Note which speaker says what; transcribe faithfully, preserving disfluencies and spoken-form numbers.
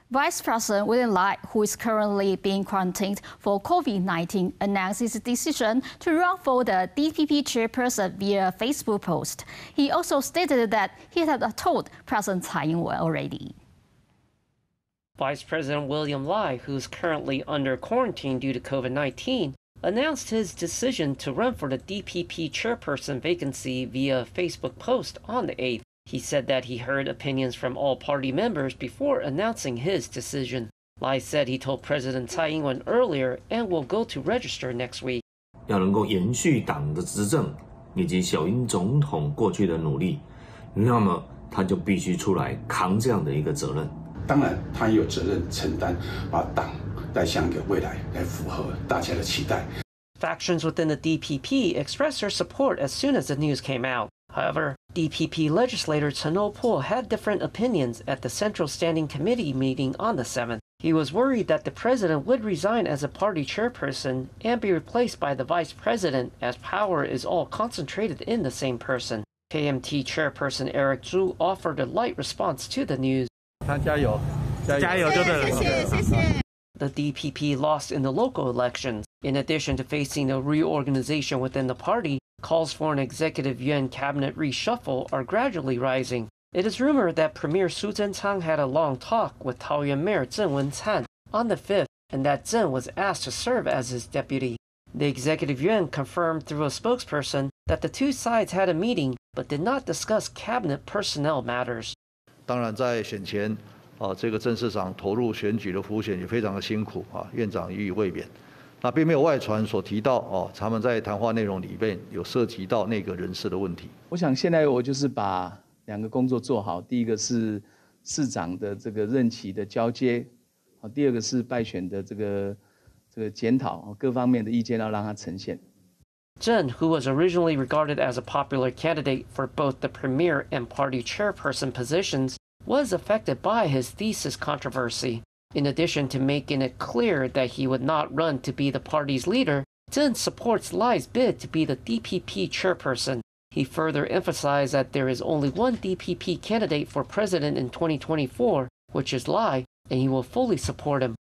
Speaker 1: Vice President William Lai, who is currently being quarantined for COVID nineteen, announced his decision to run for the D P P chairperson via a Facebook post. He also stated that he had told President Tsai Ing-wen already.
Speaker 2: Vice President William Lai, who is currently under quarantine due to COVID nineteen, announced his decision to run for the D P P chairperson vacancy via a Facebook post on the eighth. He said that he heard opinions from all party members before announcing his decision. Lai said he told President Tsai Ing-wen earlier and will go to register next week.
Speaker 3: 要能够延续党的执政以及小英总统过去的努力，那么他就必须出来扛这样的一个责任。
Speaker 4: 当然，他也有责任承担，把党带向一个未来，来符合大家的期待。
Speaker 2: Factions within the D P P expressed their support as soon as the news came out. However, D P P legislator Chen Oh-pol had different opinions at the Central Standing Committee meeting on the seventh. He was worried that the president would resign as a party chairperson and be replaced by the vice president, as power is all concentrated in the same person. K M T chairperson Eric Zhu offered a light response to the news.
Speaker 5: 他加油，加油就对了。谢谢，谢谢。
Speaker 2: The D P P lost in the local elections. In addition to facing a reorganization within the party, calls for an executive yuan cabinet reshuffle are gradually rising. It is rumored that Premier Su Tseng-chang had a long talk with Taoyuan Mayor Zheng Wen-can on the fifth, and that Zheng was asked to serve as his deputy. The executive yuan confirmed through a spokesperson that the two sides had a meeting, but did not discuss cabinet personnel matters.
Speaker 5: 当然，在选前，啊，这个郑市长投入选举的浮选也非常的辛苦啊，院长予以慰勉。 那并没有外传所提到哦，他们在谈话内容里面有涉及到内阁人事的问题。
Speaker 6: 我想现在我就是把两个工作做好，第一个是市长的这个任期的交接，啊，第二个是败选的这个这个检讨，各方面的意见要让它呈现。
Speaker 2: Zheng, who was originally regarded as a popular candidate for both the premier and party chairperson positions, was affected by his thesis controversy. In addition to making it clear that he would not run to be the party's leader, Zheng supports Lai's bid to be the D P P chairperson. He further emphasized that there is only one D P P candidate for president in twenty twenty-four, which is Lai, and he will fully support him.